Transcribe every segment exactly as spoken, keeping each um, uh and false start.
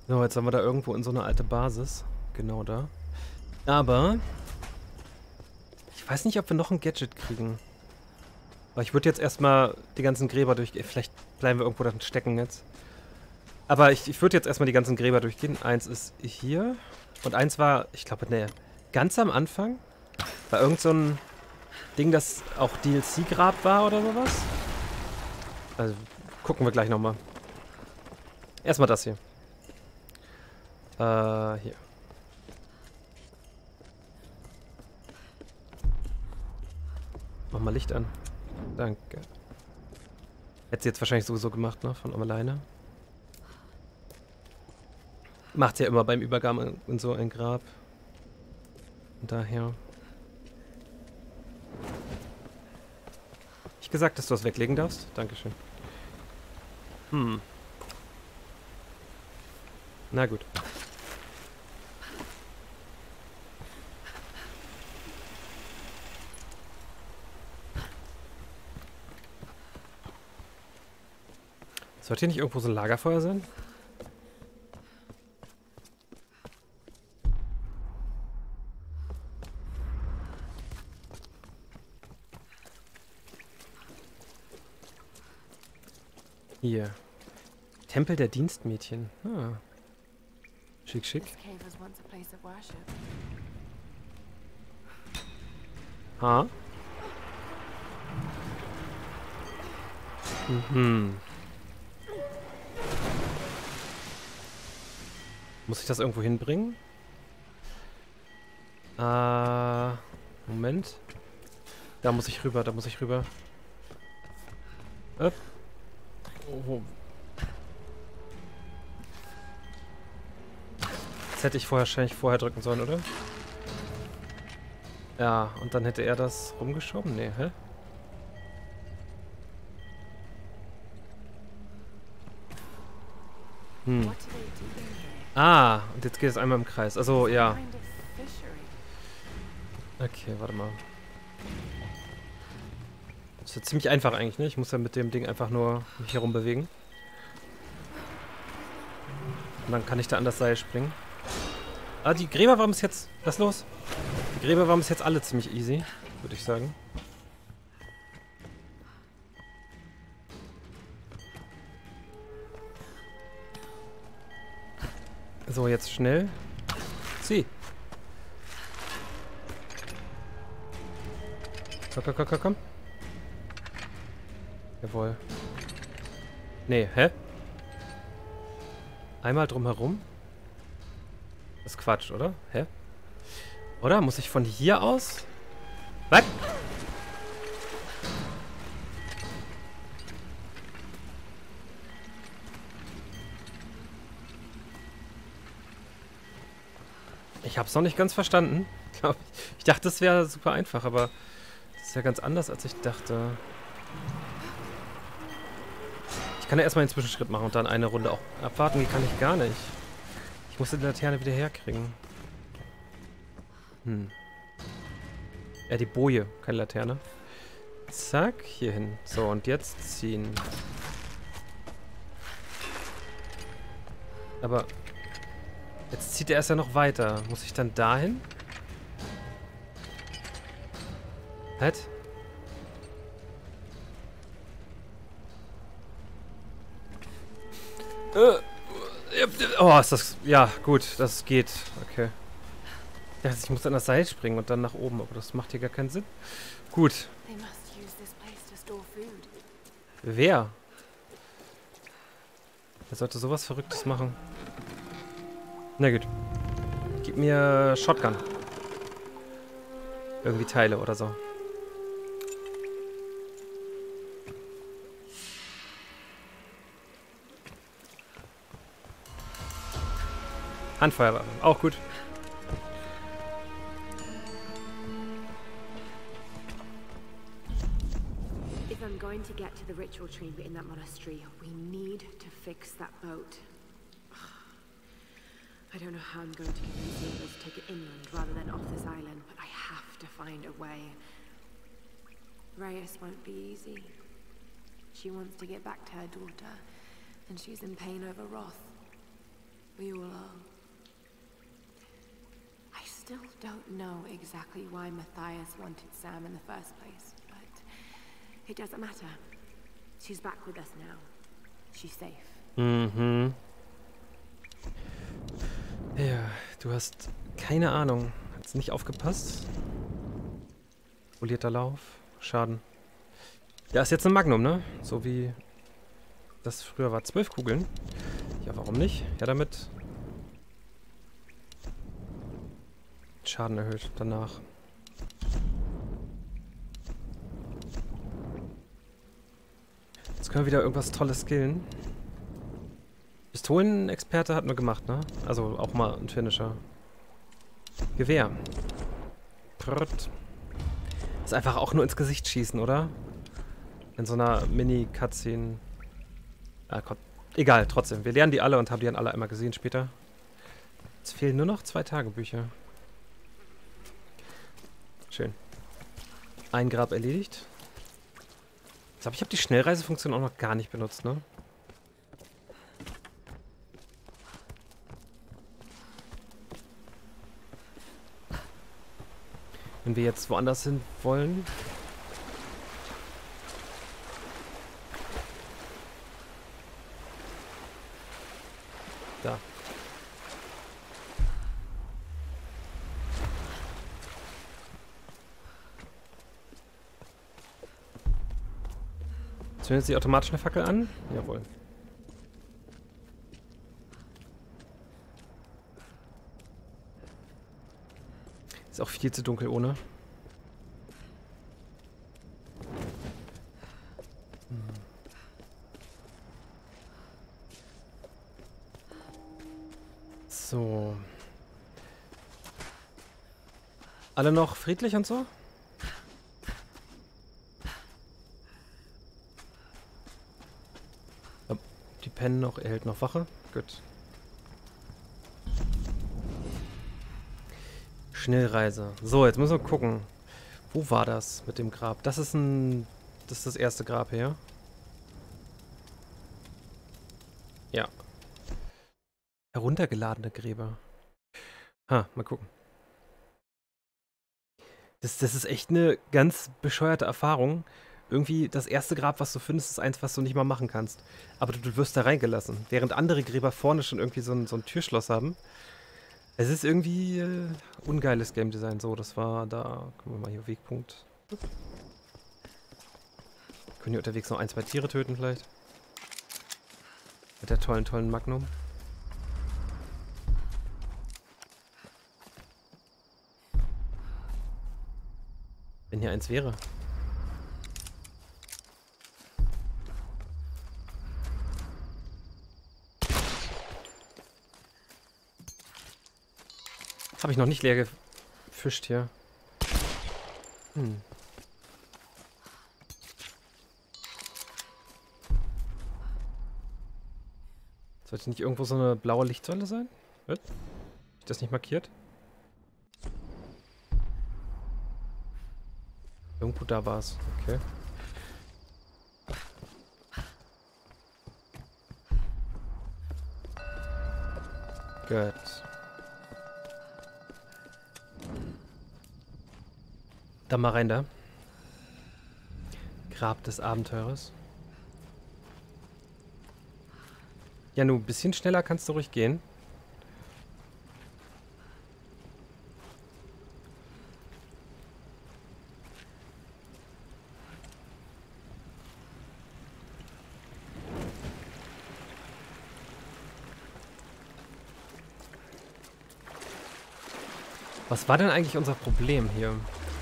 So, jetzt haben wir da irgendwo in so eine alte Basis. Genau da. Aber ich weiß nicht, ob wir noch ein Gadget kriegen. Aber ich würde jetzt erstmal die ganzen Gräber durchgehen. Vielleicht bleiben wir irgendwo dann stecken jetzt. Aber ich, ich würde jetzt erstmal die ganzen Gräber durchgehen. Eins ist hier. Und eins war, ich glaube, ne, ganz am Anfang. War irgend so ein Ding, das auch D L C-Grab war oder sowas. Also, gucken wir gleich nochmal. Erstmal das hier. Äh, hier. Mach mal Licht an. Danke. Hätte sie jetzt wahrscheinlich sowieso gemacht, ne? Von alleine. Macht sie ja immer beim Übergang in so ein Grab. Und daher. Ich gesagt, dass du das weglegen darfst? Dankeschön. Hm. Na gut. Sollte hier nicht irgendwo so ein Lagerfeuer sein? Hier. Tempel der Dienstmädchen. Ah. Schick, schick. Ha? Mhm. Muss ich das irgendwo hinbringen? Äh, Moment. Da muss ich rüber, da muss ich rüber. Upp. Oh. Das hätte ich vorher wahrscheinlich vorher drücken sollen, oder? Ja, und dann hätte er das rumgeschoben? Nee, hä? Hm. Ah, und jetzt geht es einmal im Kreis. Also, ja. Okay, warte mal. Das ist ja ziemlich einfach eigentlich, ne? Ich muss ja mit dem Ding einfach nur mich herum bewegen. Und dann kann ich da an das Seil springen. Ah, die Gräber waren bis jetzt... Was ist los? Die Gräber waren bis jetzt alle ziemlich easy, würde ich sagen. So, jetzt schnell. Zieh. Komm, komm, komm, komm, komm. Jawohl. Nee, hä? Einmal drumherum? Das ist Quatsch, oder? Hä? Oder? Muss ich von hier aus? Was? Ich hab's noch nicht ganz verstanden. Ich dachte, das wäre super einfach, aber das ist ja ganz anders, als ich dachte. Ich kann ja erstmal einen Zwischenschritt machen und dann eine Runde auch abwarten. Die kann ich gar nicht. Ich muss die Laterne wieder herkriegen. Hm. Ja, die Boje, keine Laterne. Zack, hier hin. So, und jetzt ziehen. Aber jetzt zieht er erst ja noch weiter. Muss ich dann dahin? Was? Äh, oh, ist das... Ja, gut, das geht. Okay. Ich dachte, ich muss an das Seil springen und dann nach oben, aber das macht hier gar keinen Sinn. Gut. Wer? Wer sollte sowas Verrücktes machen? Na gut. Gib mir Shotgun. Irgendwie Teile oder so. Handfeuerwaffe, auch gut. If I'm going to get to the ritual chamber in that monastery, we need to fix that boat. I don't know how I'm going to convince the others to take it inland rather than off this island, but I have to find a way. Reyes won't be easy. She wants to get back to her daughter, and she's in pain over Roth. We will. I still don't know exactly why Matthias wanted Sam in the first place, but it doesn't matter. She's back with us now. She's safe. Mhm. Ja, du hast keine Ahnung. Hast nicht aufgepasst? Polierter Lauf. Schaden. Ja, ist jetzt ein Magnum, ne? So wie das früher war. Zwölf Kugeln. Ja, warum nicht? Ja, damit. Schaden erhöht danach. Jetzt können wir wieder irgendwas Tolles skillen. Pistolen-Experte hatten wir gemacht, ne? Also auch mal ein Finisher. Gewehr. Prrrt. Ist einfach auch nur ins Gesicht schießen, oder? In so einer Mini-Cutscene. Ah, Gott. Egal, trotzdem. Wir lernen die alle und haben die dann alle einmal gesehen später. Es fehlen nur noch zwei Tagebücher. Schön. Ein Grab erledigt. Ich glaube, ich habe die Schnellreisefunktion auch noch gar nicht benutzt, ne? Wenn wir jetzt woanders hin wollen. Da. Zündet sie automatisch eine Fackel an? Jawohl. Ist auch viel zu dunkel ohne. Hm. So. Alle noch friedlich und so? Die pennen noch, er hält noch Wache. Gut. Schnellreise. So, jetzt müssen wir gucken. Wo war das mit dem Grab? Das ist ein... Das ist das erste Grab hier. Ja. Heruntergeladene Gräber. Ha, mal gucken. Das, das ist echt eine ganz bescheuerte Erfahrung. Irgendwie das erste Grab, was du findest, ist eins, was du nicht mal machen kannst. Aber du, du wirst da reingelassen. Während andere Gräber vorne schon irgendwie so ein, so ein Türschloss haben. Es ist irgendwie äh, ungeiles Game Design. So, das war da. Gucken wir mal hier, Wegpunkt. Können hier unterwegs noch ein, zwei Tiere töten vielleicht. Mit der tollen, tollen Magnum. Wenn hier eins wäre. Habe ich noch nicht leer gefischt hier. Hm. Sollte nicht irgendwo so eine blaue Lichtsäule sein? Wird? Ist das nicht markiert? Irgendwo da war es. Okay. Gut. Dann mal rein da. Grab des Abenteurers. Ja, nur ein bisschen schneller kannst du ruhig gehen. Was war denn eigentlich unser Problem hier?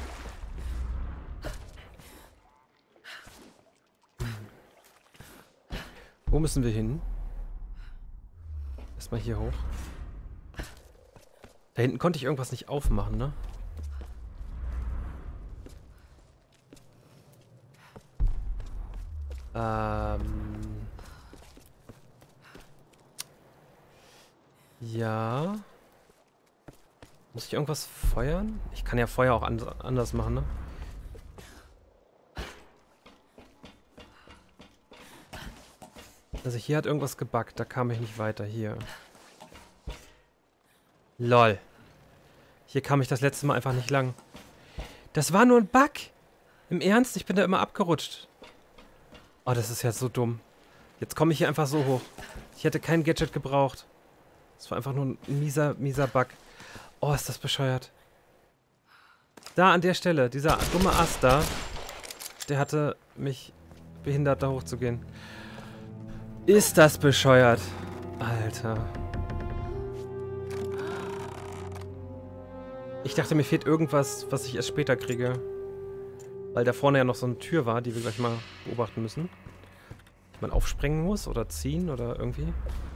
Wo müssen wir hin? Erstmal hier hoch. Da hinten konnte ich irgendwas nicht aufmachen, ne? Ähm. Ja. Muss ich irgendwas feuern? Ich kann ja Feuer auch and anders machen, ne? Also hier hat irgendwas gebuggt, da kam ich nicht weiter. Hier. Lol. Hier kam ich das letzte Mal einfach nicht lang. Das war nur ein Bug. Im Ernst? Ich bin da immer abgerutscht. Oh, das ist ja so dumm. Jetzt komme ich hier einfach so hoch. Ich hätte kein Gadget gebraucht. Das war einfach nur ein mieser, mieser Bug. Oh, ist das bescheuert. Da an der Stelle, dieser dumme Ast da, der hatte mich behindert, da hochzugehen. Ist das bescheuert. Alter. Ich dachte, mir fehlt irgendwas, was ich erst später kriege. Weil da vorne ja noch so eine Tür war, die wir gleich mal beobachten müssen. Die man aufsprengen muss oder ziehen oder irgendwie.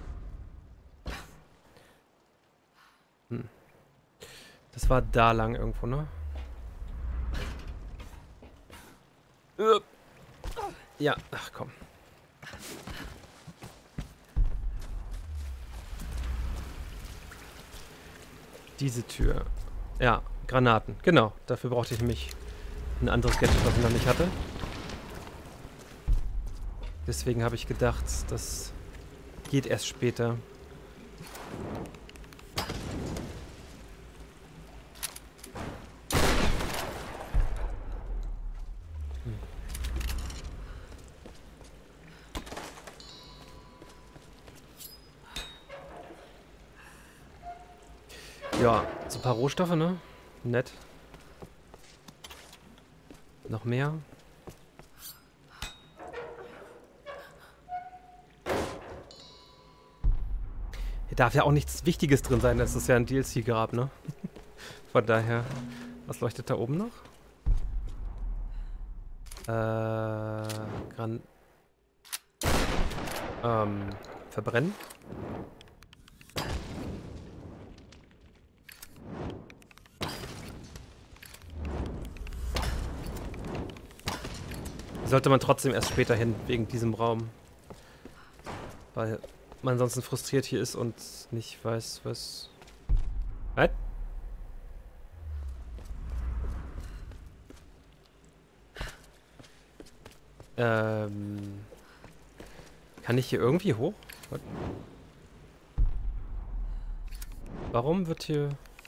Hm. Das war da lang irgendwo, ne? Ja, ach komm. Diese Tür. Ja, Granaten. Genau, dafür brauchte ich nämlich ein anderes Gadget, was ich noch nicht hatte. Deswegen habe ich gedacht, das geht erst später. Hm. Ja, so ein paar Rohstoffe, ne? Nett. Noch mehr. Hier darf ja auch nichts Wichtiges drin sein. Das ist ja ein D L C-Grab, ne? Von daher. Was leuchtet da oben noch? Äh. Gran ähm. Verbrennen. Sollte man trotzdem erst später hin, wegen diesem Raum. Weil man ansonsten frustriert hier ist und nicht weiß, was... Was? Ähm... Kann ich hier irgendwie hoch? Was? Warum wird hier...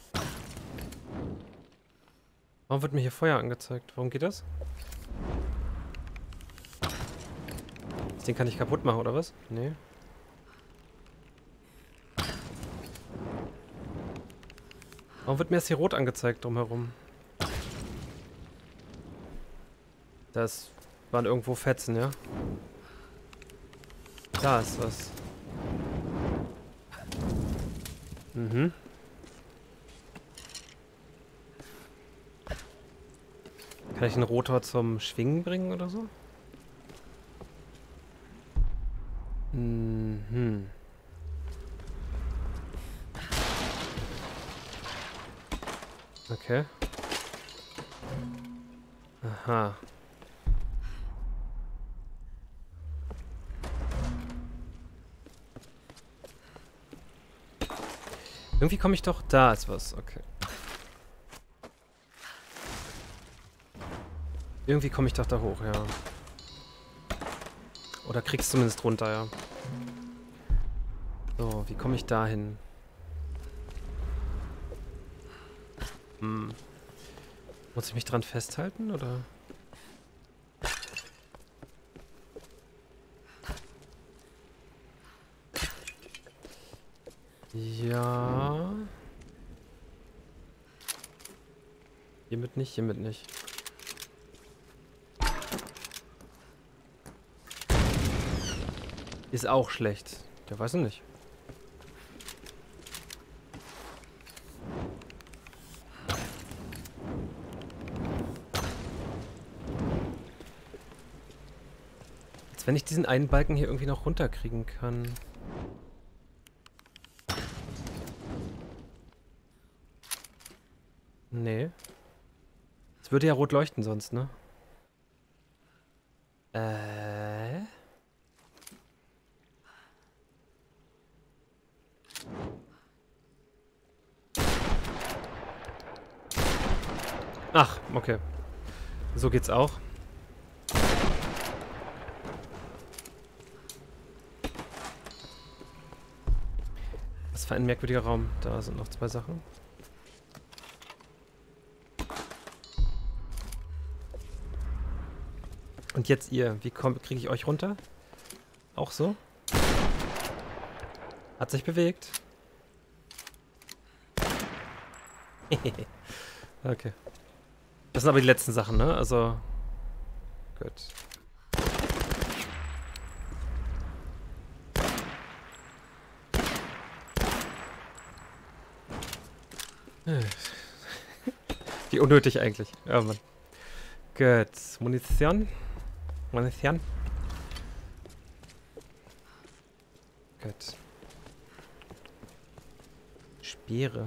Warum wird mir hier Feuer angezeigt? Warum geht das? Den kann ich kaputt machen, oder was? Nee. Warum wird mir jetzt hier rot angezeigt drumherum? Das waren irgendwo Fetzen, ja? Da ist was. Mhm. Kann ich einen Rotor zum Schwingen bringen oder so? Mhm. Okay. Aha. Irgendwie komme ich doch... Da ist was, okay. Irgendwie komme ich doch da hoch, ja. Oder kriegst zumindest runter, ja. So, wie komme ich da hin? Hm. Muss ich mich dran festhalten, oder? Ja. Hiermit nicht, hiermit nicht. Ist auch schlecht. Der weiß ich nicht. Als wenn ich diesen einen Balken hier irgendwie noch runterkriegen kann. Nee. Es würde ja rot leuchten sonst, ne? Äh. Ach, okay. So geht's auch. Was für ein merkwürdiger Raum. Da sind noch zwei Sachen. Und jetzt ihr. Wie kriege ich euch runter? Auch so? Hat sich bewegt. Okay. Das sind aber die letzten Sachen, ne? Also... Gut. Wie unnötig eigentlich. Ja, Mann. Gut. Munition. Munition. Gut. Speere.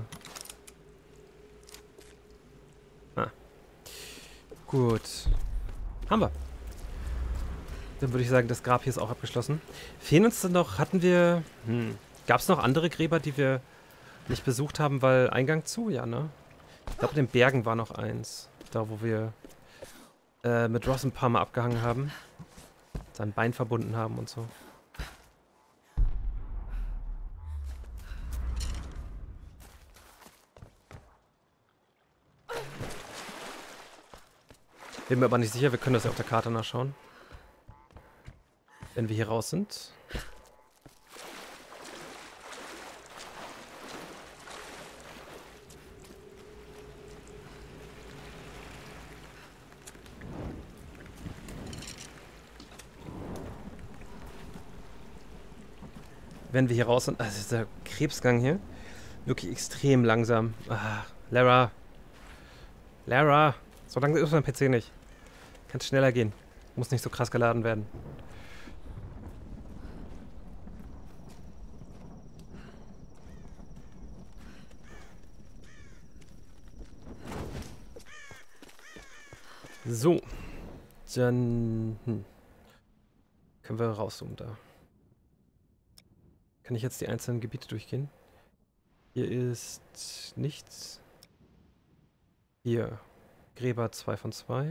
Ah. Gut. Haben wir. Dann würde ich sagen, das Grab hier ist auch abgeschlossen. Fehlen uns denn noch, hatten wir... Hm, gab es noch andere Gräber, die wir nicht besucht haben, weil Eingang zu? Ja, ne? Ich glaube, in den Bergen war noch eins. Da, wo wir äh, mit Ross ein paar Mal abgehangen haben. Sein Bein verbunden haben und so. Bin mir aber nicht sicher, wir können das ja auf der Karte nachschauen. Wenn wir hier raus sind. Wenn wir hier raus sind. Also dieser Krebsgang hier. Wirklich extrem langsam. Ah, Lara. Lara. So langsam ist mein P C nicht. Kann schneller gehen. Muss nicht so krass geladen werden. So. Dann hm. können wir rauszoomen da. Kann ich jetzt die einzelnen Gebiete durchgehen? Hier ist nichts. Hier. Gräber zwei von zwei.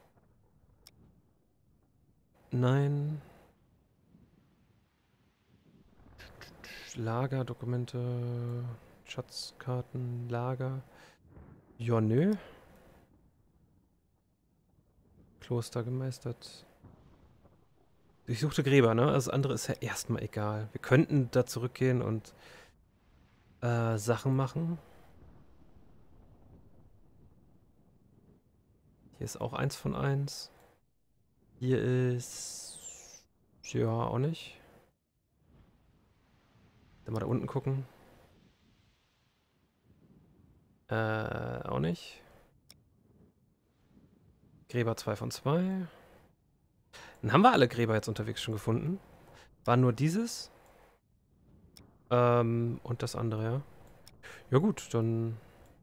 Nein. Lager, Dokumente, Schatzkarten, Lager. Ja, nö. Kloster gemeistert. Durchsuchte Gräber, ne? Das andere ist ja erstmal egal. Wir könnten da zurückgehen und äh, Sachen machen. Hier ist auch eins von eins. Hier ist... Ja, auch nicht. Dann mal da unten gucken. Äh, auch nicht. Gräber zwei von zwei. Dann haben wir alle Gräber jetzt unterwegs schon gefunden. War nur dieses. Ähm, und das andere, ja. Ja gut, dann...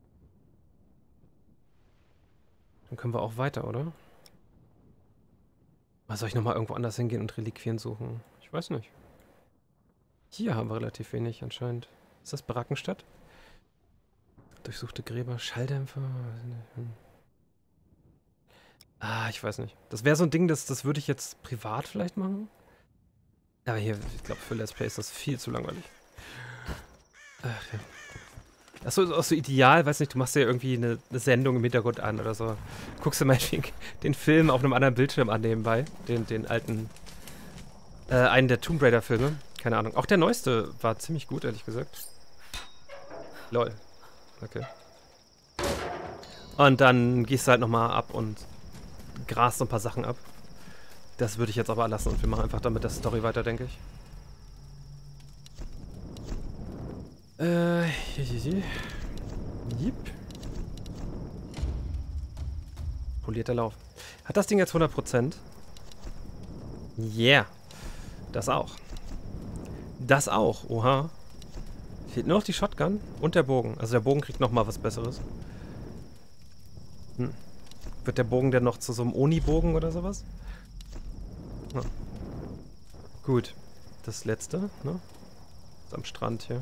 Dann können wir auch weiter, oder? Was soll ich nochmal irgendwo anders hingehen und Reliquien suchen? Ich weiß nicht. Hier haben wir relativ wenig anscheinend. Ist das Barackenstadt? Durchsuchte Gräber, Schalldämpfer. Hm. Ah, ich weiß nicht. Das wäre so ein Ding, das, das würde ich jetzt privat vielleicht machen. Aber hier, ich glaube, für Let's Play ist das viel zu langweilig. Ach ja. Das ist auch so ideal, weiß nicht, du machst ja irgendwie eine, eine Sendung im Hintergrund an oder so. Guckst du mal den Film auf einem anderen Bildschirm an nebenbei. Den, den alten, äh, einen der Tomb Raider Filme. Keine Ahnung. Auch der neueste war ziemlich gut, ehrlich gesagt. Lol. Okay. Und dann gehst du halt nochmal ab und grast so ein paar Sachen ab. Das würde ich jetzt aber lassen und wir machen einfach damit der Story weiter, denke ich. Äh, Jip. Polierter Lauf. Hat das Ding jetzt hundert Prozent? Yeah. Das auch. Das auch. Oha. Fehlt nur noch die Shotgun und der Bogen. Also der Bogen kriegt nochmal was Besseres. Hm. Wird der Bogen denn noch zu so einem Oni-Bogen oder sowas? Ja. Gut. Das letzte, ne? Ist am Strand hier.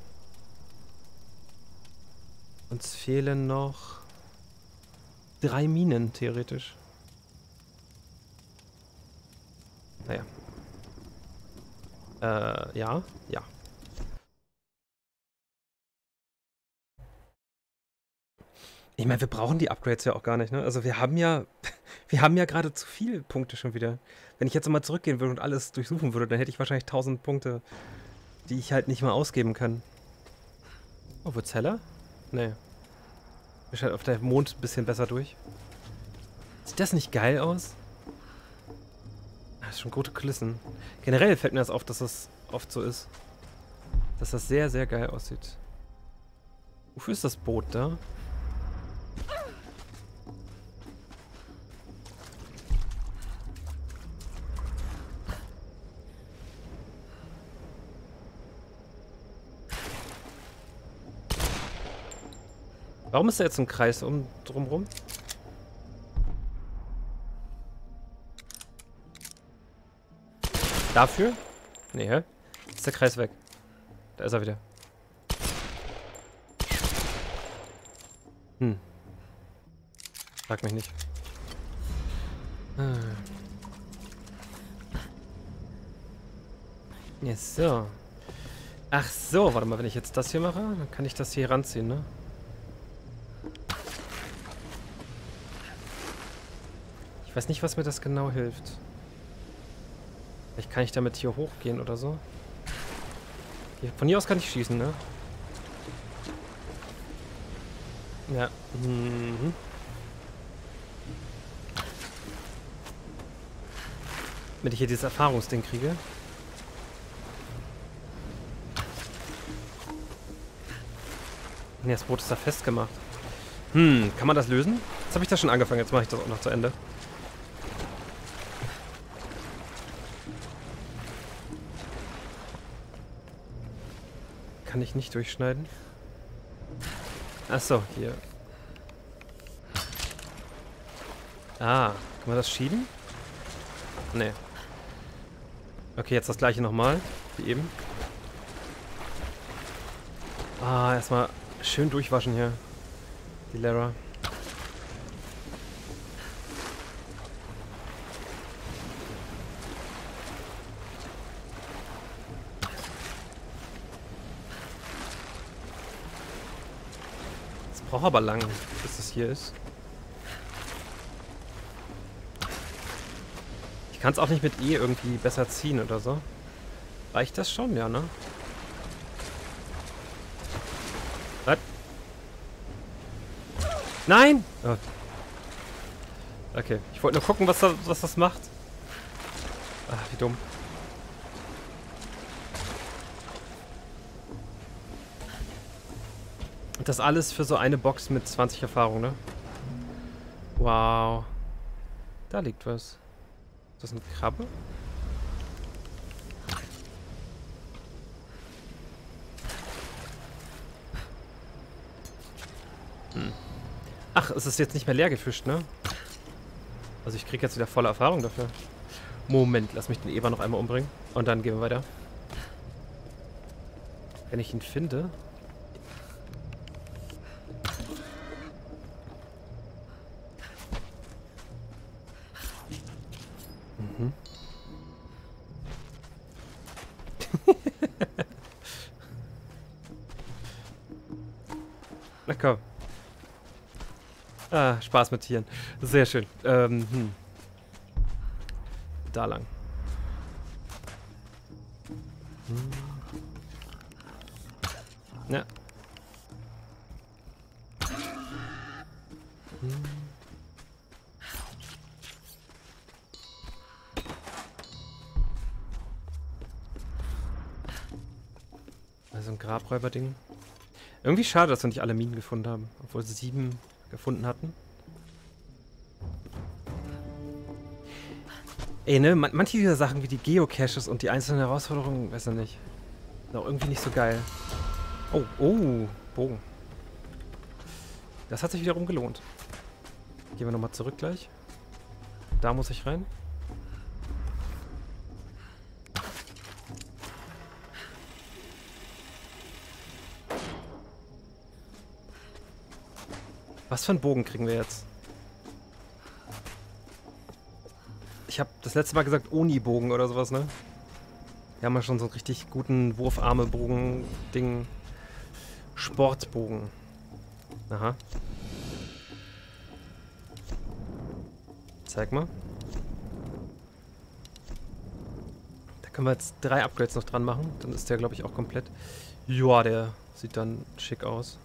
Uns fehlen noch drei Minen, theoretisch. Naja. Äh, ja, ja. Ich meine, wir brauchen die Upgrades ja auch gar nicht, ne? Also wir haben ja, wir haben ja gerade zu viele Punkte schon wieder. Wenn ich jetzt nochmal zurückgehen würde und alles durchsuchen würde, dann hätte ich wahrscheinlich tausend Punkte, die ich halt nicht mal ausgeben kann. Oh, wird's heller? Nee. Mir scheint auf der Mond ein bisschen besser durch. Sieht das nicht geil aus? Das ist schon gute Kulissen. Generell fällt mir das auf, dass das oft so ist. Dass das sehr, sehr geil aussieht. Wofür ist das Boot da? Warum ist da jetzt ein Kreis um drumrum? Dafür? Nee, hä? Ist der Kreis weg. Da ist er wieder. Hm. Frag mich nicht. Ah. Ja, so. Ach so, warte mal, wenn ich jetzt das hier mache, dann kann ich das hier ranziehen, ne? Ich weiß nicht, was mir das genau hilft. Vielleicht kann ich damit hier hochgehen oder so. Hier, von hier aus kann ich schießen, ne? Ja. Mhm. Damit ich hier dieses Erfahrungsding kriege. Ne, das Boot ist da festgemacht. Hm, kann man das lösen? Jetzt habe ich das schon angefangen, jetzt mache ich das auch noch zu Ende. Kann ich nicht durchschneiden? Achso, hier. Ah, kann man das schieben? Nee. Okay, jetzt das gleiche nochmal, wie eben. Ah, erstmal schön durchwaschen hier. Die Lara. Es braucht aber lang, bis das hier ist. Ich kann es auch nicht mit E irgendwie besser ziehen oder so. Reicht das schon? Ja, ne? Was? Nein! Oh. Okay, ich wollte nur gucken, was, da, was das macht. Ach, wie dumm. Und das alles für so eine Box mit zwanzig Erfahrung, ne? Wow. Da liegt was. Ist das eine Krabbe? Hm. Ach, es ist jetzt nicht mehr leer gefischt, ne? Also ich krieg jetzt wieder volle Erfahrung dafür. Moment, lass mich den Eber noch einmal umbringen. Und dann gehen wir weiter. Wenn ich ihn finde... Mhm. Na komm. Ah, Spaß mit Tieren. Sehr schön. Ähm, hm. Da lang. Hm. Ja. Hm. Also ein Grabräuber-Ding. Irgendwie schade, dass wir nicht alle Minen gefunden haben, obwohl sie sieben gefunden hatten. Ey, ne, man, manche dieser Sachen wie die Geocaches und die einzelnen Herausforderungen, weiß ich nicht. Sind auch irgendwie nicht so geil. Oh, oh, Bogen. Das hat sich wiederum gelohnt. Gehen wir nochmal zurück gleich. Da muss ich rein. Was für einen Bogen kriegen wir jetzt? Ich habe das letzte Mal gesagt Oni-Bogen oder sowas, ne? Wir haben ja schon so einen richtig guten Wurfarme-Bogen-Ding. Sportbogen. Aha. Zeig mal. Da können wir jetzt drei Upgrades noch dran machen. Dann ist der, glaube ich, auch komplett. Joa, der sieht dann schick aus.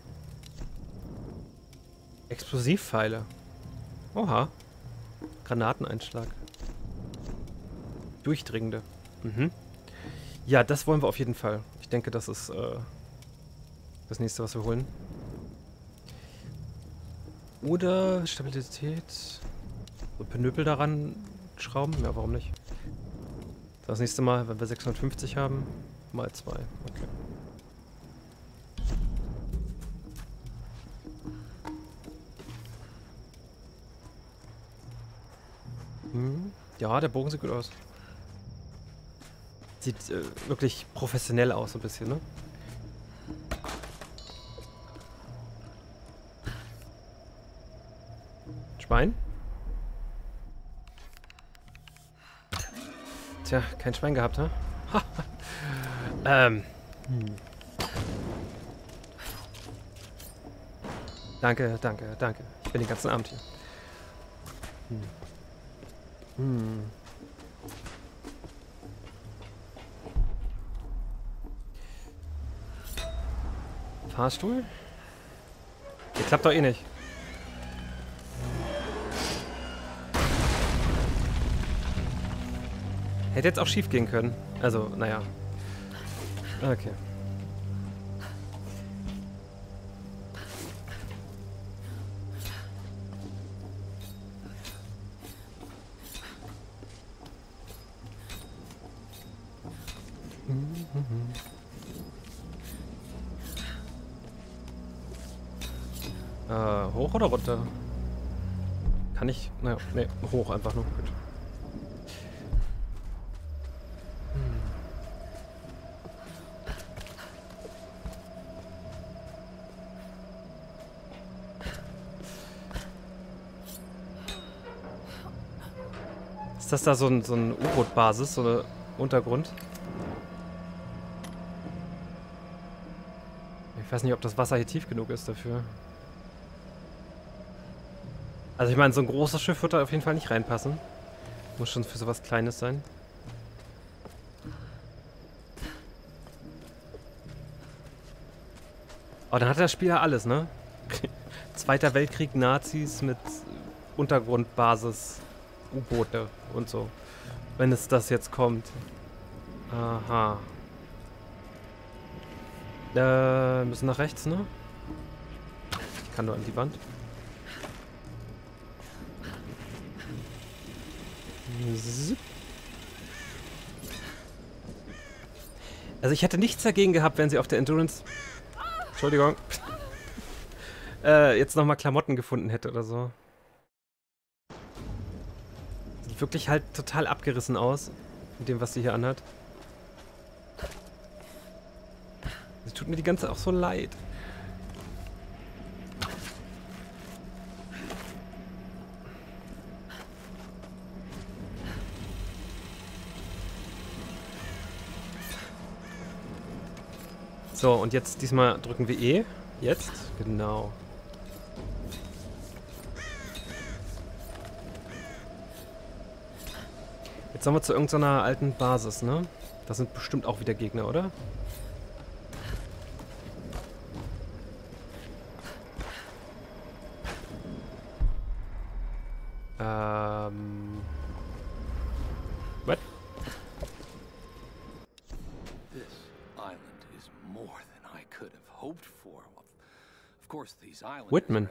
Explosivpfeile. Oha. Granateneinschlag. Durchdringende. Mhm. Ja, das wollen wir auf jeden Fall. Ich denke, das ist äh, das nächste, was wir holen. Oder Stabilität. So Penöpel daran schrauben? Ja, warum nicht? Das nächste Mal, wenn wir sechshundertfünfzig haben, mal zwei. Okay. Hm. Ja, der Bogen sieht gut aus. Sieht äh, wirklich professionell aus, so ein bisschen, ne? Schwein? Tja, kein Schwein gehabt, ha? ähm. Hm. Danke, danke, danke. Ich bin den ganzen Abend hier. Hm. Hm. Fahrstuhl? Der klappt doch eh nicht. Hätte jetzt auch schief gehen können. Also, naja. Okay. Äh, hoch oder runter? Kann ich... Naja, ne, hoch einfach nur. Gut. Hm. Ist das da so ein, so ein U-Boot-Basis, so eine Untergrund? Ich weiß nicht, ob das Wasser hier tief genug ist dafür. Also ich meine, so ein großes Schiff wird da auf jeden Fall nicht reinpassen. Muss schon für sowas Kleines sein. Oh, dann hat das Spiel ja alles, ne? Zweiter Weltkrieg, Nazis mit Untergrundbasis, U-Boote und so. Wenn es das jetzt kommt. Aha. Äh, müssen nach rechts, ne? Ich kann nur an die Wand. Also ich hätte nichts dagegen gehabt, wenn sie auf der Endurance... Entschuldigung. äh, jetzt nochmal Klamotten gefunden hätte oder so. Sieht wirklich halt total abgerissen aus. Mit dem, was sie hier anhat. Sie tut mir die ganze Zeit auch so leid. So, und jetzt diesmal drücken wir E. Jetzt? Genau. Jetzt sollen wir zu irgendeiner alten Basis, ne? Das sind bestimmt auch wieder Gegner, oder? Ähm... What? Whitman.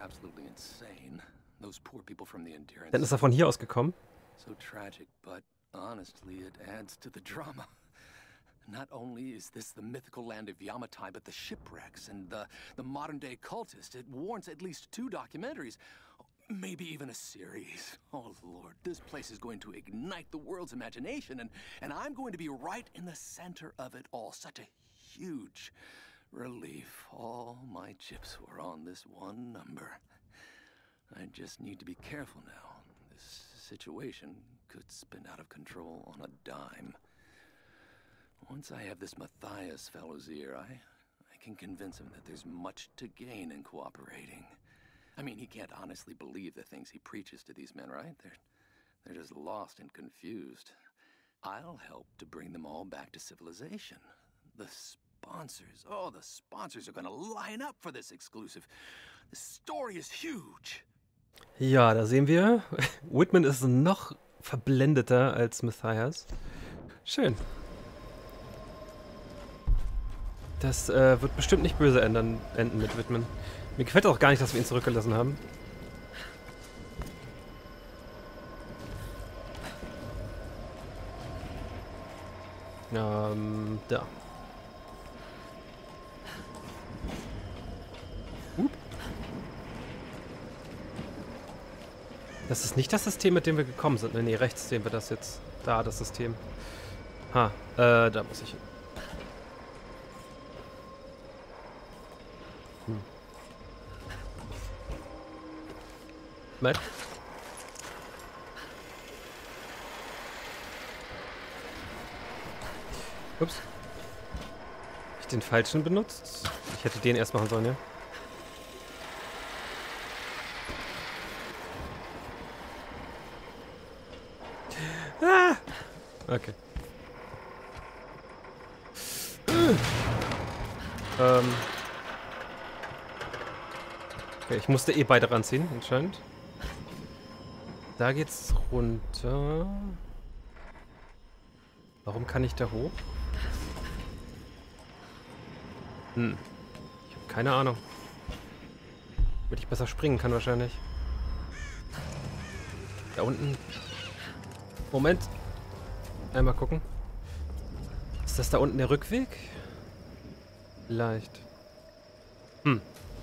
Dann ist er von hier aus gekommen. So tragic, but honestly, it adds to the drama. Not only is this the mythical land of Yamatai, but the shipwrecks and the, the modern-day cultist. It warrants at least two documentaries, maybe even a series. Oh, Lord, this place is going to ignite the world's imagination, and, and I'm going to be right in the center of it all. Such a huge relief. All my chips were on this one number. I just need to be careful now. This situation could spin out of control on a dime. Once I have this Matthias fellow's ear, I, I can convince him that there's much to gain in cooperating. I mean, he can't honestly believe the things he preaches to these men, right? They're, They're just lost and confused. I'll help to bring them all back to civilization. The sponsors, oh, the sponsors are gonna line up for this exclusive. The story is huge. Ja, da sehen wir, Whitman ist noch verblendeter als Matthias. Schön. Das äh, wird bestimmt nicht böse ändern, enden mit Whitman. Mir gefällt auch gar nicht, dass wir ihn zurückgelassen haben. Ähm, da. Up. Das ist nicht das System, mit dem wir gekommen sind. Ne, nee, rechts sehen wir das jetzt. Da, das System. Ha, äh, da muss ich hin. Hm. Matt? Ups. Hab ich den falschen benutzt? Ich hätte den erst machen sollen, ja? Ah! Okay. Ähm. Okay, ich musste eh beide ranziehen, anscheinend. Da geht's runter. Warum kann ich da hoch? Hm. Ich habe keine Ahnung. Damit ich besser springen kann wahrscheinlich. Da unten. Moment. Einmal gucken. Ist das da unten der Rückweg? Vielleicht. Hm.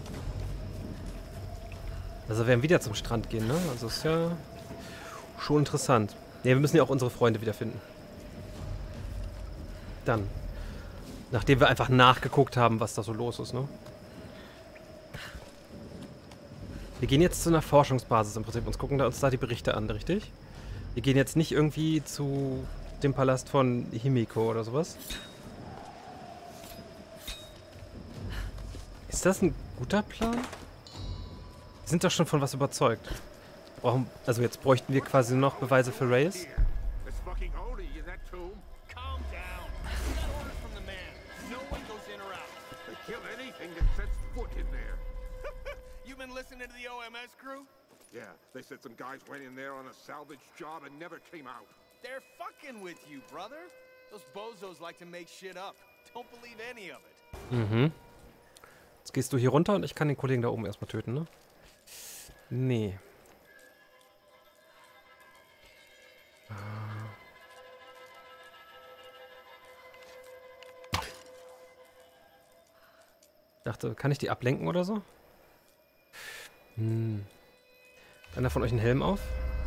Also wir werden wieder zum Strand gehen, ne? Also ist ja schon interessant. Ne, wir müssen ja auch unsere Freunde wiederfinden. Dann. Nachdem wir einfach nachgeguckt haben, was da so los ist, ne? Wir gehen jetzt zu einer Forschungsbasis im Prinzip und gucken da uns da die Berichte an, richtig? Wir gehen jetzt nicht irgendwie zu dem Palast von Himiko oder sowas. Ist das ein guter Plan? Wir sind doch schon von was überzeugt. Brauchen, also jetzt bräuchten wir quasi noch Beweise für Reyes. Listening to the O M S crew? Yeah, they said some guys went in there on a salvage job and never came out. They're fucking with you, brother. Those bozos like to make shit up. Don't believe any of it. Mhm. Jetzt gehst du hier runter und ich kann den Kollegen da oben erstmal töten, ne? Nee. Ich dachte, kann ich die ablenken oder so? Hm. Hat einer von euch einen Helm auf?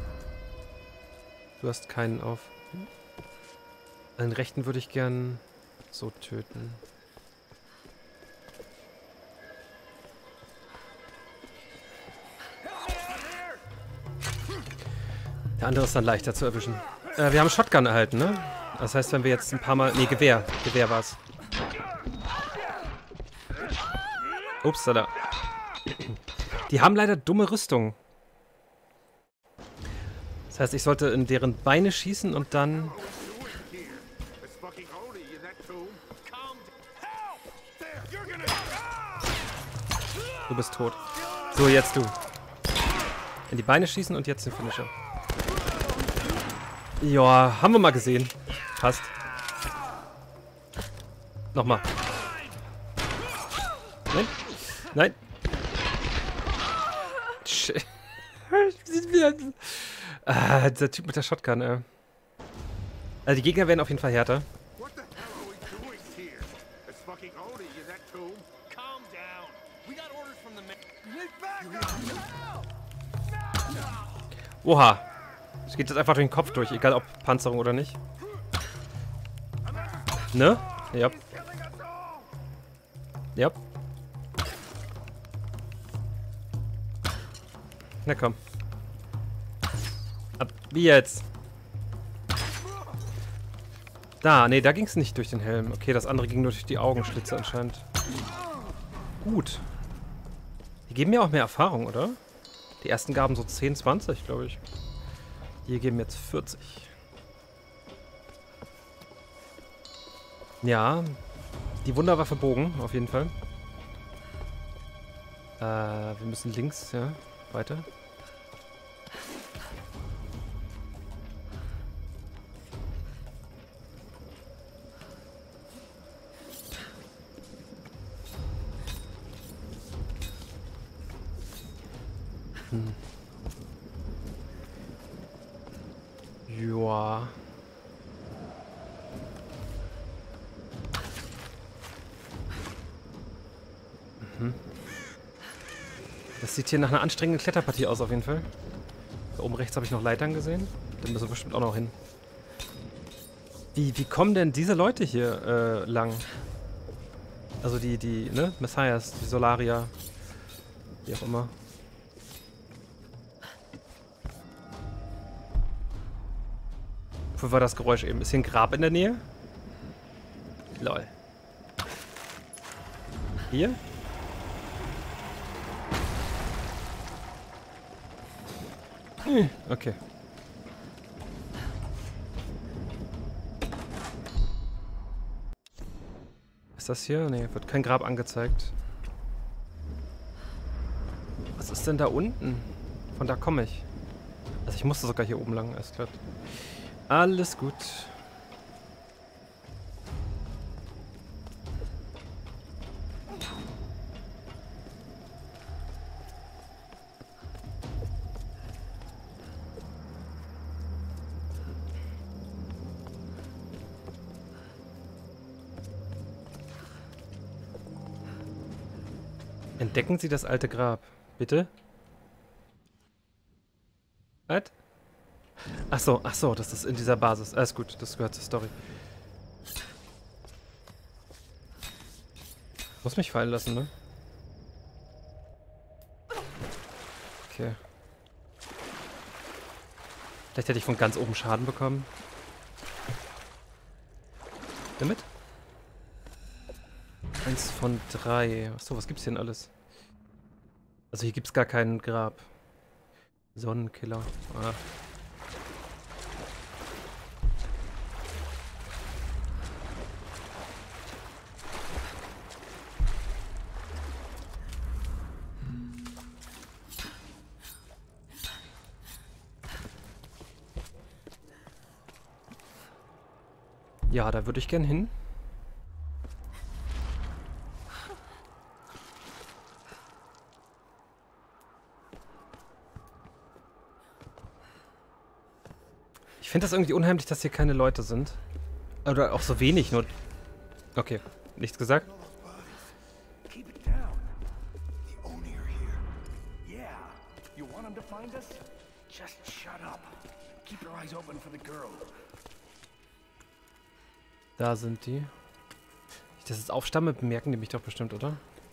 Du hast keinen auf. Den rechten würde ich gern so töten. Der andere ist dann leichter zu erwischen. Äh, wir haben Shotgun erhalten, ne? Das heißt, wenn wir jetzt ein paar Mal... Nee, Gewehr. Gewehr war's. Upsala. Die haben leider dumme Rüstung. Das heißt, ich sollte in deren Beine schießen und dann... Du bist tot. So, jetzt du. In die Beine schießen und jetzt den Finisher. Ja, haben wir mal gesehen. Passt. Nochmal. Nein. Nein. Shit. Ah, dieser Typ mit der Shotgun, ey. Also die Gegner werden auf jeden Fall härter. Oha. Es geht jetzt einfach durch den Kopf durch, egal ob Panzerung oder nicht. Ne? Ja. Ja. Na komm. Ab, wie jetzt? Da, nee, da ging es nicht durch den Helm. Okay, das andere ging nur durch die Augenschlitze anscheinend. Gut. Die geben mir auch mehr Erfahrung, oder? Die ersten gaben so zehn, zwanzig, glaube ich. Hier geben jetzt vierzig. Ja, die Wunderwaffe Bogen, auf jeden Fall. Äh, wir müssen links, ja, weiter. Hm. Joa. Mhm. Das sieht hier nach einer anstrengenden Kletterpartie aus, auf jeden Fall. Da oben rechts habe ich noch Leitern gesehen. Da müssen wir bestimmt auch noch hin. Wie, wie kommen denn diese Leute hier äh, lang? Also die, die, ne? Messias, die Solarier. Wie auch immer. Wo war das Geräusch eben? Ist hier ein Grab in der Nähe? Lol. Hier? Hm, okay. Ist das hier? Ne, wird kein Grab angezeigt. Was ist denn da unten? Von da komme ich. Also ich musste sogar hier oben lang, alles klar. Alles gut. Entdecken Sie das alte Grab. Bitte? Was? Ach so, ach so, das ist in dieser Basis. Alles gut, das gehört zur Story. Muss mich fallen lassen, ne? Okay. Vielleicht hätte ich von ganz oben Schaden bekommen. Damit? Eins von drei. Achso, was gibt's hier denn alles? Also hier gibt's gar kein Grab. Sonnenkiller. Ah. Ja, da würde ich gern hin. Ich finde das irgendwie unheimlich, dass hier keine Leute sind. Oder auch so wenig, nur... Okay, nichts gesagt. Keep it down. The Oni are here. Yeah. You want them to find us? Just shut up. Keep your eyes open for the girl. Da sind die. Ich das jetzt aufstamme, bemerken die mich doch bestimmt, oder?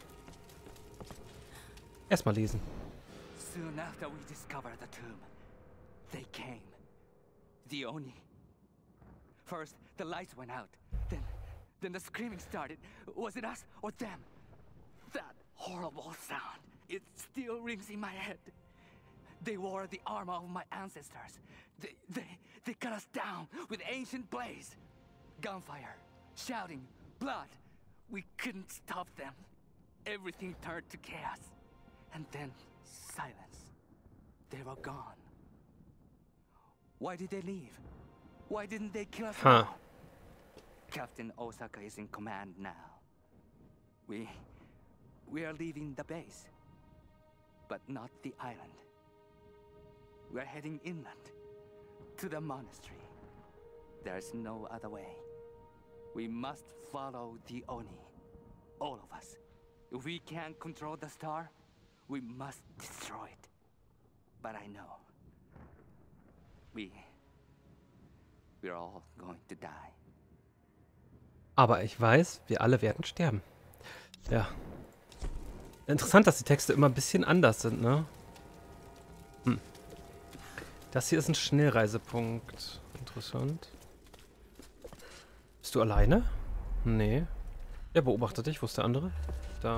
Erstmal lesen. Soon after we discovered the tomb, they came. The Oni. First, the lights went out. Then, then the screaming started. Was it us or them? That horrible sound. It still rings in my head. They wore the armor of my ancestors. They, they, they cut us down with ancient blades. Gunfire, shouting, blood. We couldn't stop them. Everything turned to chaos. And then silence. They were gone. Why did they leave? Why didn't they kill us Huh. all? Captain Osaka is in command now. We... we are leaving the base. But not the island. We're heading inland. To the monastery. There's no other way. We must follow the Oni. All of us. If we can't control the star, we must destroy it. But I know. We... we're all going to die. Aber ich weiß, wir alle werden sterben. Ja. Interessant, dass die Texte immer ein bisschen anders sind, ne? Hm. Das hier ist ein Schnellreisepunkt. Interessant. Bist du alleine? Nee. Er beobachtet dich. Wo ist der andere? Da.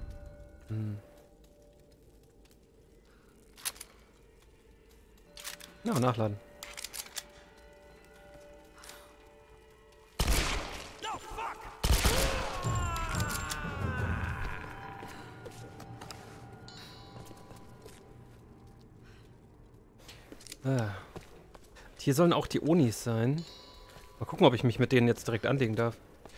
Hm. Ja, nachladen. Ah. Hier sollen auch die Onis sein. Mal gucken, ob ich mich mit denen jetzt direkt anlegen darf.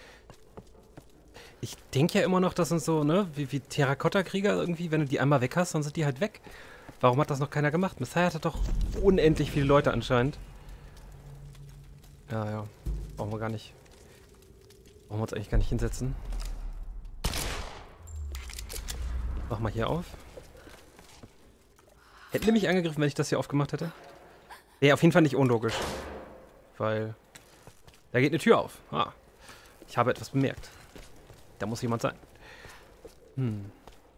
Ich denke ja immer noch, das sind so, ne, wie, wie Terrakotta-Krieger irgendwie. Wenn du die einmal weg hast, dann sind die halt weg. Warum hat das noch keiner gemacht? Messiah hatte doch unendlich viele Leute anscheinend. Ja, ja. Brauchen wir gar nicht. Brauchen wir uns eigentlich gar nicht hinsetzen. Mach mal hier auf. Hätten die mich angegriffen, wenn ich das hier aufgemacht hätte? Wäre auf jeden Fall nicht unlogisch. Weil da geht eine Tür auf. Ah. Ich habe etwas bemerkt. Da muss jemand sein. Hm.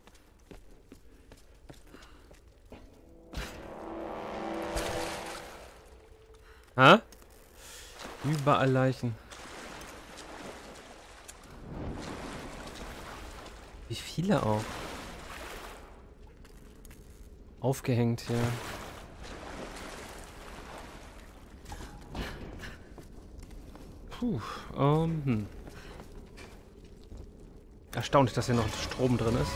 Ha? Überall Leichen. Wie viele auch? Aufgehängt hier. Puh, ähm, hm. Erstaunlich, dass hier noch Strom drin ist.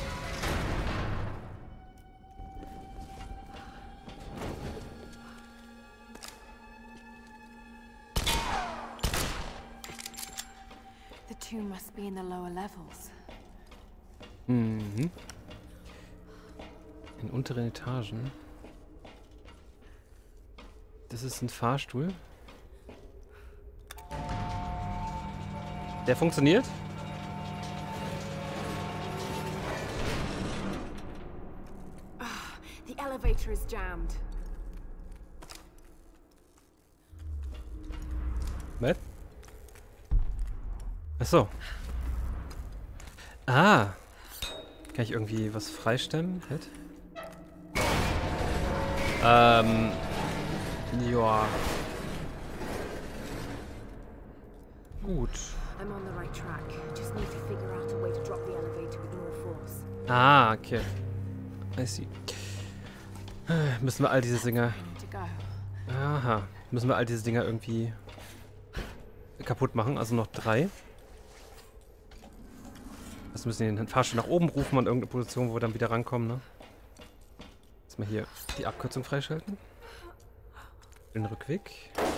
The tomb must be in the lower levels. Mhm. In unteren Etagen. Das ist ein Fahrstuhl. Der funktioniert? The elevator is jammed. Was? Achso. Ah. Kann ich irgendwie was freistemmen? Halt. Ähm. Ja. Gut. I'm on the right track. Just need to figure out a way to drop the elevator with more force. Ah, okay. I see. Müssen wir all diese Dinger... Aha. Müssen wir all diese Dinger irgendwie kaputt machen. Also noch drei. Das müssen wir den Fahrstuhl nach oben rufen an irgendeine Position, wo wir dann wieder rankommen, ne? Jetzt mal hier die Abkürzung freischalten. Den Rückweg.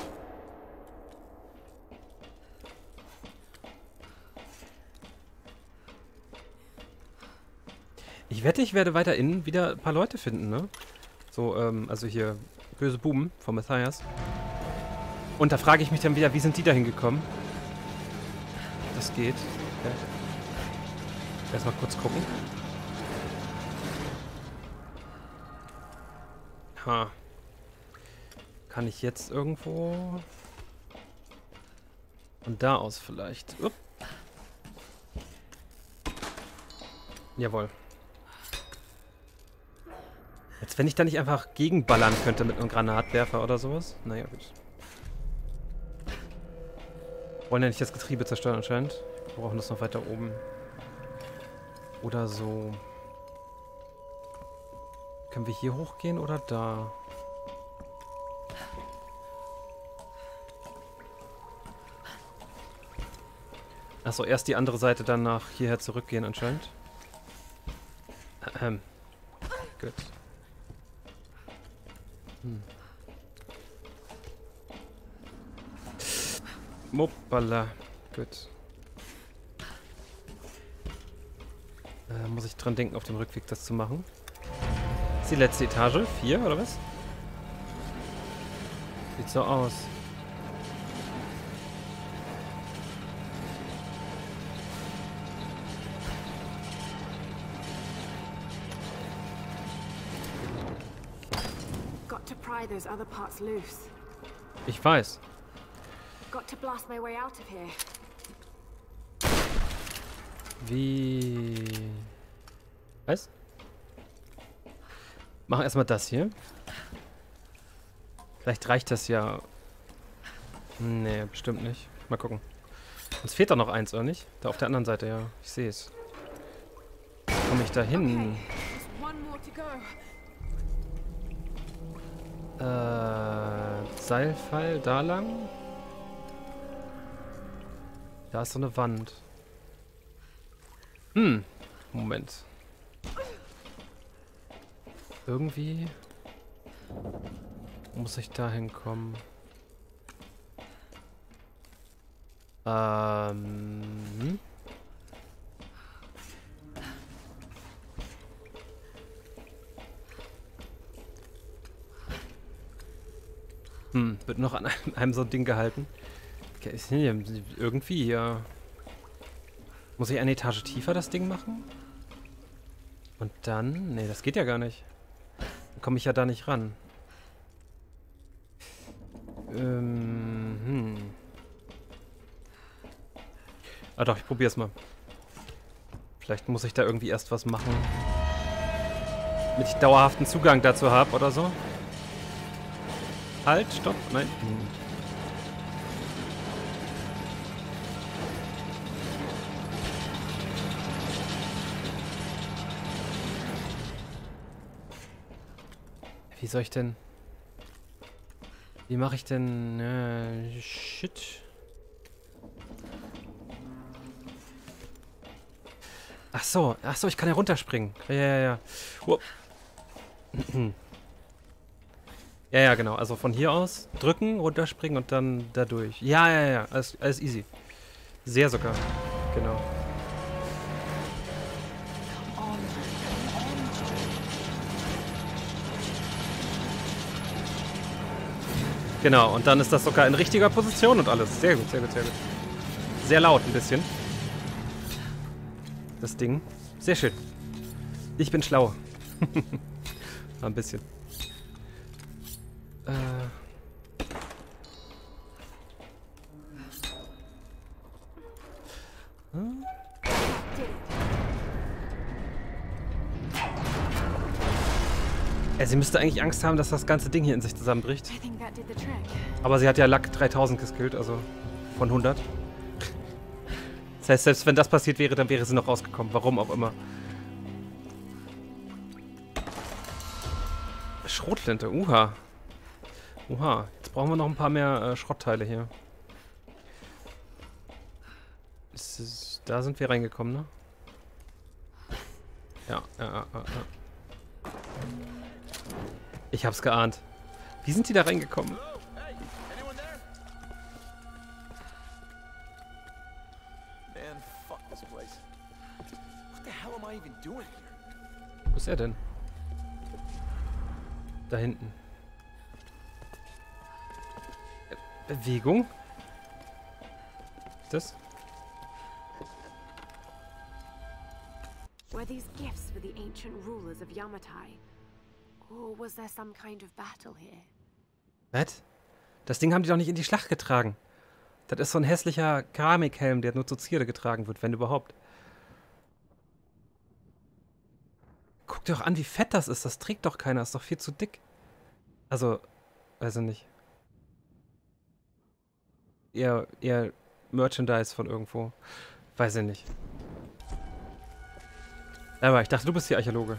Ich wette, ich werde weiter innen wieder ein paar Leute finden, ne? So, ähm, also hier böse Buben von Matthias. Und da frage ich mich dann wieder, wie sind die da hingekommen? Das geht. Okay. Erstmal kurz gucken. Ha. Kann ich jetzt irgendwo... Von da aus vielleicht. Upp. Jawohl. Jetzt, wenn ich da nicht einfach gegenballern könnte mit einem Granatwerfer oder sowas. Naja, gut. Wollen ja nicht das Getriebe zerstören anscheinend. Wir brauchen das noch weiter oben. Oder so. Können wir hier hochgehen oder da? Achso, erst die andere Seite, dann nach hierher zurückgehen anscheinend. Ähm. Gut. Hm. Moppala. Gut. Äh, muss ich dran denken, auf dem Rückweg das zu machen. Das ist die letzte Etage? Vier, oder was? Sieht so aus. Got to pry those other parts loose. Ich weiß. Got to blast my way out of here. Wie... Was? Machen erstmal das hier. Vielleicht reicht das ja. Nee, bestimmt nicht. Mal gucken. Uns fehlt da noch eins, oder nicht? Da auf der anderen Seite, ja. Ich sehe es. Komme ich da hin? Äh, Seilpfeil da lang. Da ist so eine Wand. Hm, Moment. Irgendwie muss ich da hinkommen. Ähm... Hm, wird noch an einem, einem so ein Ding gehalten. Okay, ist hier irgendwie hier. Muss ich eine Etage tiefer das Ding machen? Und dann? Nee, das geht ja gar nicht. Dann komme ich ja da nicht ran. Ähm, hm. Ah doch, ich probier's mal. Vielleicht muss ich da irgendwie erst was machen. Damit ich dauerhaften Zugang dazu habe oder so. Halt, stopp, nein. Hm. Wie soll ich denn... Wie mache ich denn... Äh, shit. Ach so, ach so, ich kann ja runterspringen. Ja, ja, ja. Wow. Ja, ja, genau. Also von hier aus drücken, runterspringen und dann da durch. Ja, ja, ja. Alles, alles easy. Sehr sogar. Genau. Genau, und dann ist das sogar in richtiger Position und alles. Sehr gut, sehr gut, sehr gut. Sehr laut ein bisschen. Das Ding. Sehr schön. Ich bin schlau. Ein bisschen. Äh. Hm? Ja, sie müsste eigentlich Angst haben, dass das ganze Ding hier in sich zusammenbricht. Aber sie hat ja Lack dreitausend geskillt, also von hundert. Das heißt, selbst wenn das passiert wäre, dann wäre sie noch rausgekommen. Warum auch immer. Schrotflinte, uha. Uha, jetzt brauchen wir noch ein paar mehr äh, Schrottteile hier. Ist, ist, da sind wir reingekommen, ne? Ja, ja, ja, ja. Ich hab's geahnt. Wie sind die da reingekommen? Wo ist er denn? Da hinten. Bewegung? Das? Were these gifts for the ancient rulers of Yamatai? Or was there some kind of battle here? Was? Das Ding haben die doch nicht in die Schlacht getragen. Das ist so ein hässlicher Keramikhelm, der nur zur Zierde getragen wird, wenn überhaupt. Guck dir doch an, wie fett das ist. Das trägt doch keiner. Ist doch viel zu dick. Also, weiß ich nicht. Eher, eher Merchandise von irgendwo. Weiß ich nicht. Aber ich dachte, du bist die Archäologe.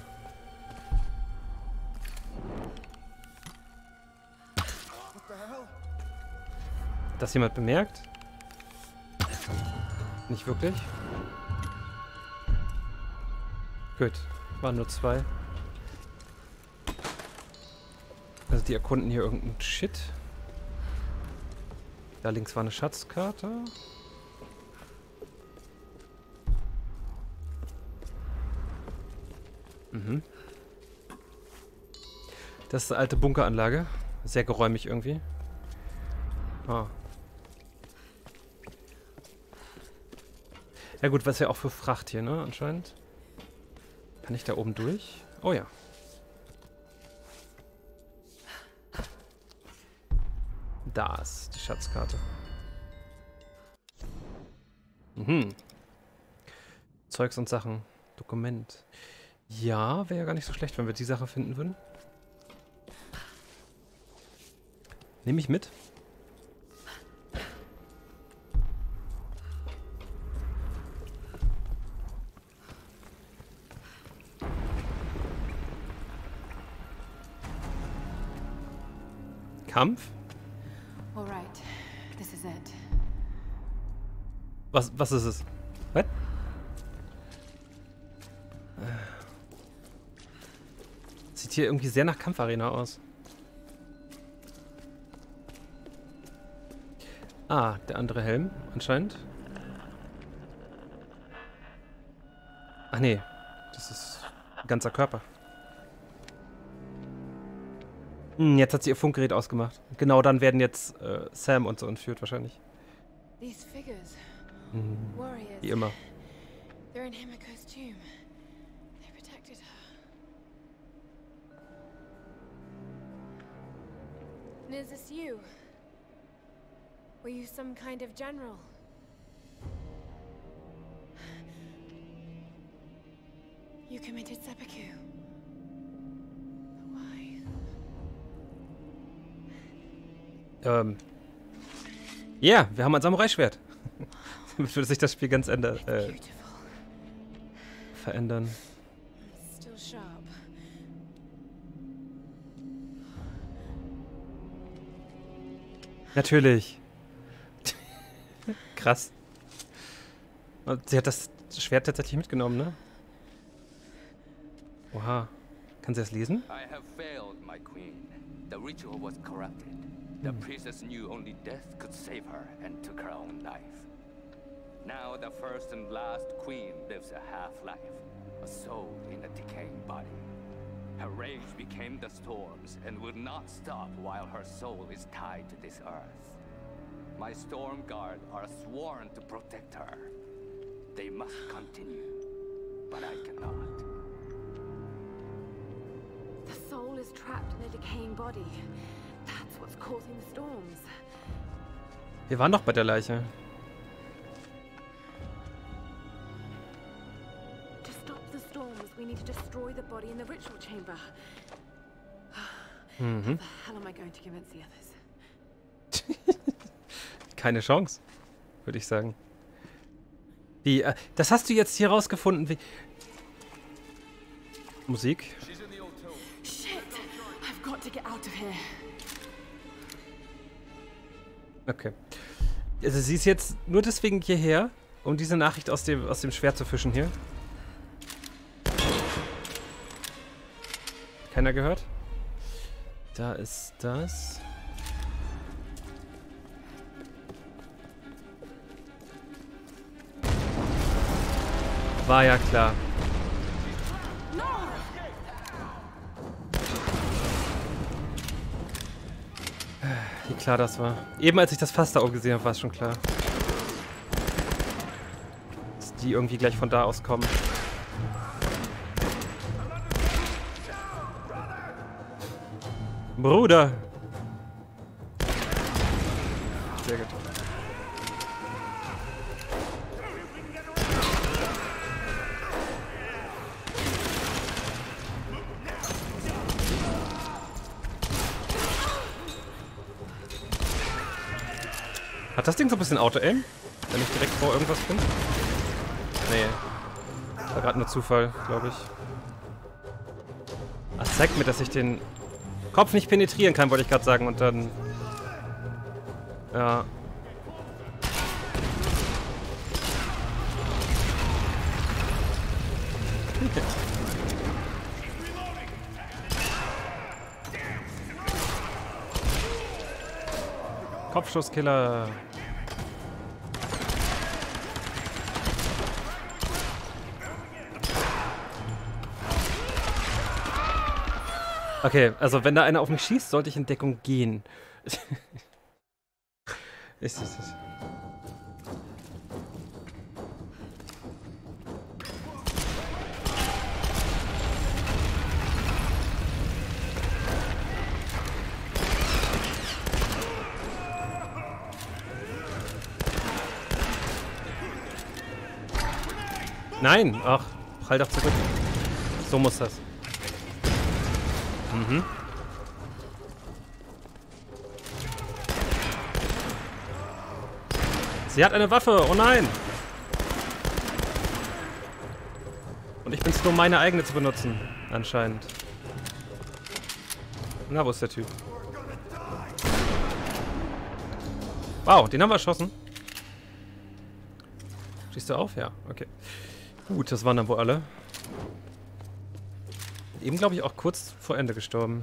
Hat das jemand bemerkt? Nicht wirklich? Gut. Waren nur zwei. Also die erkunden hier irgendeinen Shit. Da links war eine Schatzkarte. Mhm. Das ist eine alte Bunkeranlage. Sehr geräumig irgendwie. Ah. Ja gut, was ja auch für Fracht hier, ne? Anscheinend. Kann ich da oben durch? Oh ja. Da ist die Schatzkarte. Mhm. Zeugs und Sachen. Dokument. Ja, wäre ja gar nicht so schlecht, wenn wir die Sache finden würden. Nehme ich mit. Kampf? All right, this is it. Was, was ist es? Was? Sieht hier irgendwie sehr nach Kampfarena aus. Ah, der andere Helm anscheinend. Ach nee, das ist ein ganzer Körper. Hm, jetzt hat sie ihr Funkgerät ausgemacht. Genau, dann werden jetzt äh, Sam und so entführt wahrscheinlich. These figures, Hm, warriors. wie immer. They're in Himiko's tomb. They protected her. And is this you? Were you some kind of general? You committed seppuku. Why? Ähm. Ja, yeah, wir haben ein Samurai-Schwert. Damit würde sich das Spiel ganz änder, äh, Beautiful. verändern. Still sharp. Natürlich. Krass. Und sie hat das Schwert tatsächlich mitgenommen, ne? Oha. Kann sie das lesen? I have failed, my queen. The ritual was corrupted. The priestess knew only death could save her and took her own life. Now the first and last queen lives a half-life, a soul in a decaying body. Her rage became the storms and will not stop while her soul is tied to this earth. My storm guard are sworn to protect her. They must continue, but I cannot. The soul is trapped in a decaying body. That's what's causing the storms. Wir waren doch bei der Leiche. To stop the storms, we need to destroy the body in the ritual chamber. Mhm. How the hell am I going to convince the others? Keine Chance, würde ich sagen. Wie, äh, das hast du jetzt hier rausgefunden, wie... Musik. Shit! I've got to get out of here. Okay. Also sie ist jetzt nur deswegen hierher, um diese Nachricht aus dem, aus dem Schwert zu fischen hier. Keiner gehört? Da ist das. War ja klar. Wie klar das war. Eben als ich das Fass da oben gesehen habe, war es schon klar. Dass die irgendwie gleich von da aus kommen. Bruder! Sehr gut. Hat das Ding so ein bisschen Auto-Aim? Wenn ich direkt vor irgendwas bin? Nee. War gerade nur Zufall, glaube ich. Ach, zeigt mir, dass ich den Kopf nicht penetrieren kann, wollte ich gerade sagen. Und dann... Ja. Kopfschusskiller. Okay, also wenn da einer auf mich schießt, sollte ich in Deckung gehen. ist, ist, ist. Nein! Ach, prall doch zurück. So muss das. Mhm. Sie hat eine Waffe! Oh nein! Und ich bin es nur, meine eigene zu benutzen. Anscheinend. Na, wo ist der Typ? Wow, den haben wir erschossen. Stehst du auf? Ja, okay. Gut, das waren dann wohl alle. Eben, glaube ich, auch kurz vor Ende gestorben.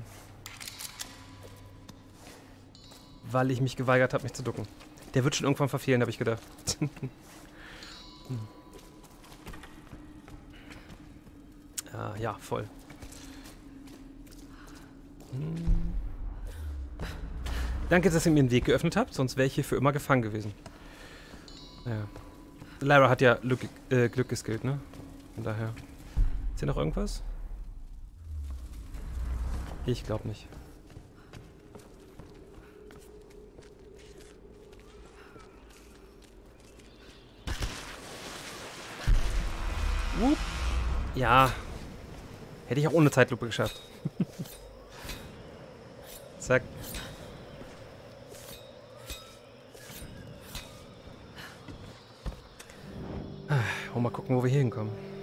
Weil ich mich geweigert habe, mich zu ducken. Der wird schon irgendwann verfehlen, habe ich gedacht. hm. ah, ja, voll. Hm. Danke, dass ihr mir den Weg geöffnet habt, sonst wäre ich hier für immer gefangen gewesen. Ja. Lara hat ja Glück, äh, Glück geskillt, ne? Von daher. Ist hier noch irgendwas? Ich glaube nicht. Whoop. Ja. Hätte ich auch ohne Zeitlupe geschafft. Zack. Ah, mal gucken, wo wir hier hinkommen.